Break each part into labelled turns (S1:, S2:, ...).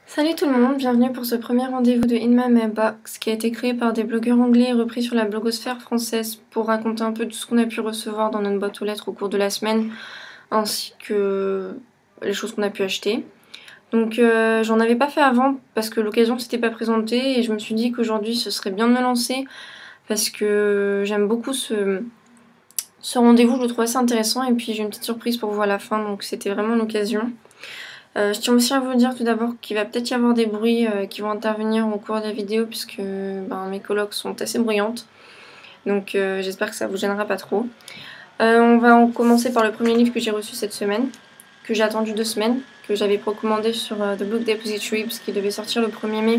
S1: Salut tout le monde, bienvenue pour ce premier rendez-vous de In My Mailbox qui a été créé par des blogueurs anglais et repris sur la blogosphère française pour raconter un peu tout ce qu'on a pu recevoir dans notre boîte aux lettres au cours de la semaine ainsi que les choses qu'on a pu acheter. Donc j'en avais pas fait avant parce que l'occasion s'était pas présentée et je me suis dit qu'aujourd'hui ce serait bien de me lancer parce que j'aime beaucoup ce rendez-vous, je le trouve assez intéressant et puis j'ai une petite surprise pour vous à la fin donc c'était vraiment l'occasion. Je tiens aussi à vous dire tout d'abord qu'il va peut-être y avoir des bruits qui vont intervenir au cours de la vidéo puisque mes colocs sont assez bruyantes. Donc j'espère que ça vous gênera pas trop. On va en commencer par le premier livre que j'ai reçu cette semaine, que j'ai attendu 2 semaines, que j'avais précommandé sur The Book Depository parce qu'il devait sortir le 1er mai.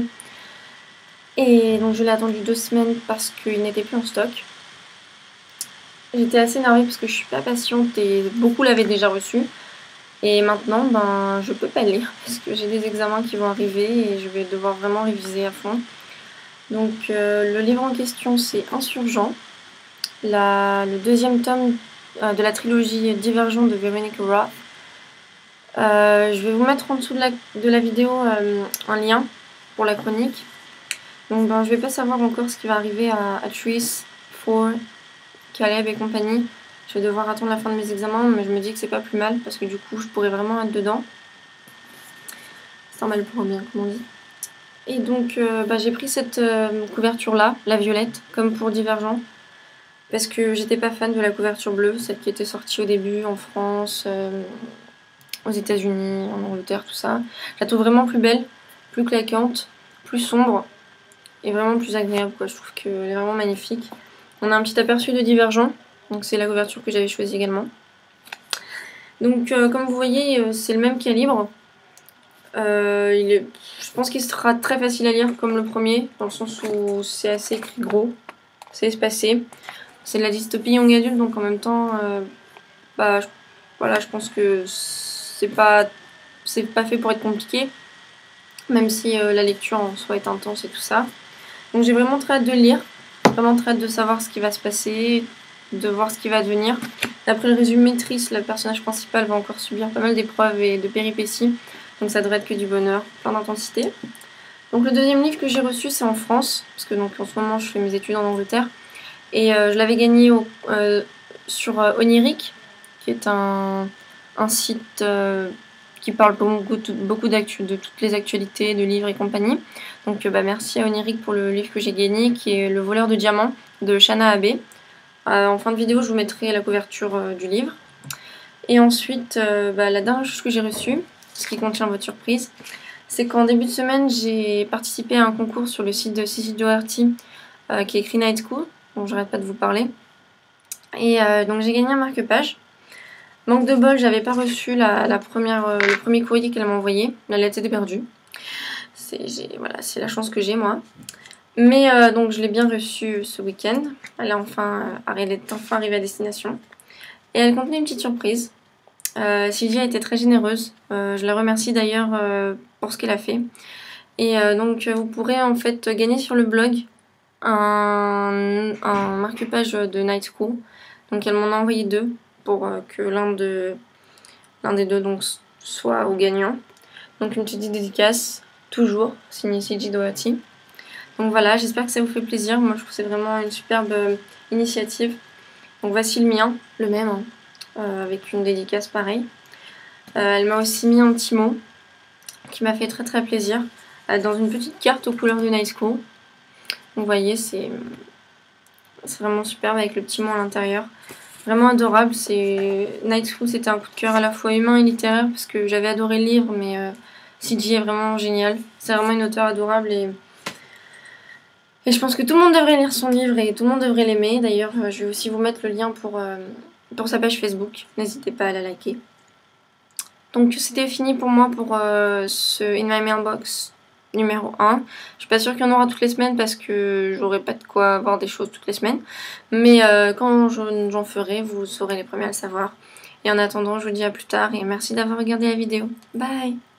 S1: Et donc je l'ai attendu 2 semaines parce qu'il n'était plus en stock. J'étais assez énervée parce que je suis pas patiente et beaucoup l'avaient déjà reçu. Et maintenant, je peux pas le lire parce que j'ai des examens qui vont arriver et je vais devoir vraiment réviser à fond. Donc le livre en question c'est Insurgent, le deuxième tome de la trilogie Divergent de Veronica Roth. Je vais vous mettre en dessous de la vidéo un lien pour la chronique. Donc je vais pas savoir encore ce qui va arriver à Triss, Ford, Caleb et compagnie. Je vais devoir attendre la fin de mes examens, mais je me dis que c'est pas plus mal parce que du coup je pourrais vraiment être dedans. C'est un mal pour un bien, comme on dit. Et donc j'ai pris cette couverture là, la violette, comme pour Divergent, parce que j'étais pas fan de la couverture bleue, celle qui était sortie au début en France, aux États-Unis, en Angleterre, tout ça. Je la trouve vraiment plus belle, plus claquante, plus sombre et vraiment plus agréable, quoi. Je trouve qu'elle est vraiment magnifique. On a un petit aperçu de Divergent. Donc c'est la couverture que j'avais choisie également. Donc comme vous voyez, c'est le même calibre. Je pense qu'il sera très facile à lire comme le premier, dans le sens où c'est assez écrit gros, c'est espacé. C'est de la dystopie young adulte, donc en même temps, je pense que c'est pas fait pour être compliqué, même si la lecture en soi est intense et tout ça. Donc j'ai vraiment très hâte de le lire, vraiment très hâte de savoir ce qui va se passer, de voir ce qui va devenir. D'après le résumé, Triss, le personnage principal, va encore subir pas mal d'épreuves et de péripéties, donc ça devrait être que du bonheur, plein d'intensité. Donc le deuxième livre que j'ai reçu, c'est en France, parce que donc, en ce moment je fais mes études en Angleterre, et je l'avais gagné sur Oniric, qui est un site qui parle beaucoup d'actu, de toutes les actualités, de livres et compagnie. Donc merci à Oniric pour le livre que j'ai gagné, qui est Le voleur de diamants de Shana Abe. En fin de vidéo, je vous mettrai la couverture du livre. Et ensuite, la dernière chose que j'ai reçue, ce qui contient votre surprise, c'est qu'en début de semaine, j'ai participé à un concours sur le site de Cici Doherty qui est écrit Night School, dont j'arrête pas de vous parler. Et donc j'ai gagné un marque-page. Manque de bol, j'avais pas reçu le premier courrier qu'elle m'a envoyé. La lettre était perdue. C'est la chance que j'ai, moi. Mais donc je l'ai bien reçue ce week-end. Elle est enfin arrivée à destination. Et elle contenait une petite surprise. Sylvia a été très généreuse. Je la remercie d'ailleurs pour ce qu'elle a fait. Et donc vous pourrez en fait gagner sur le blog un marque-page de Night School. Donc elle m'en a envoyé 2 pour que l'un des deux donc, soit au gagnant. Donc une petite dédicace, toujours, signée CJ Doherty. Donc voilà, j'espère que ça vous fait plaisir. Moi je trouve que c'est vraiment une superbe initiative. Donc voici le mien, le même, hein, avec une dédicace pareille. Elle m'a aussi mis un petit mot qui m'a fait très très plaisir dans une petite carte aux couleurs de Night School. Donc vous voyez, c'est vraiment superbe avec le petit mot à l'intérieur. Vraiment adorable. Night School, c'était un coup de cœur à la fois humain et littéraire parce que j'avais adoré le livre, mais CJ est vraiment génial. C'est vraiment une auteure adorable et je pense que tout le monde devrait lire son livre et tout le monde devrait l'aimer. D'ailleurs, je vais aussi vous mettre le lien pour sa page Facebook. N'hésitez pas à la liker. Donc c'était fini pour moi pour ce In My Mailbox numéro 1. Je suis pas sûre qu'il y en aura toutes les semaines parce que j'aurai pas de quoi avoir des choses toutes les semaines. Mais quand j'en ferai, vous serez les premiers à le savoir. Et en attendant, je vous dis à plus tard et merci d'avoir regardé la vidéo. Bye!